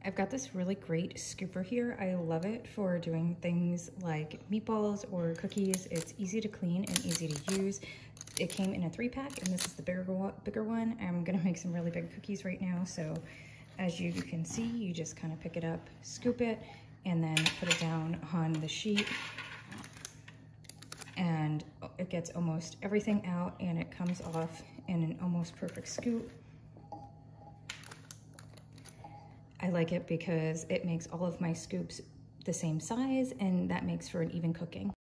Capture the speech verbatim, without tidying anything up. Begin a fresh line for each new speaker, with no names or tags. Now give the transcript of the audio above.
I've got this really great scooper here. I love it for doing things like meatballs or cookies. It's easy to clean and easy to use. It came in a three pack and this is the bigger one, bigger one. I'm gonna make some really big cookies right now. So as you can see, you just kind of pick it up, scoop it, and then put it down on the sheet. And it gets almost everything out and it comes off in an almost perfect scoop. I like it because it makes all of my scoops the same size and that makes for an even cooking.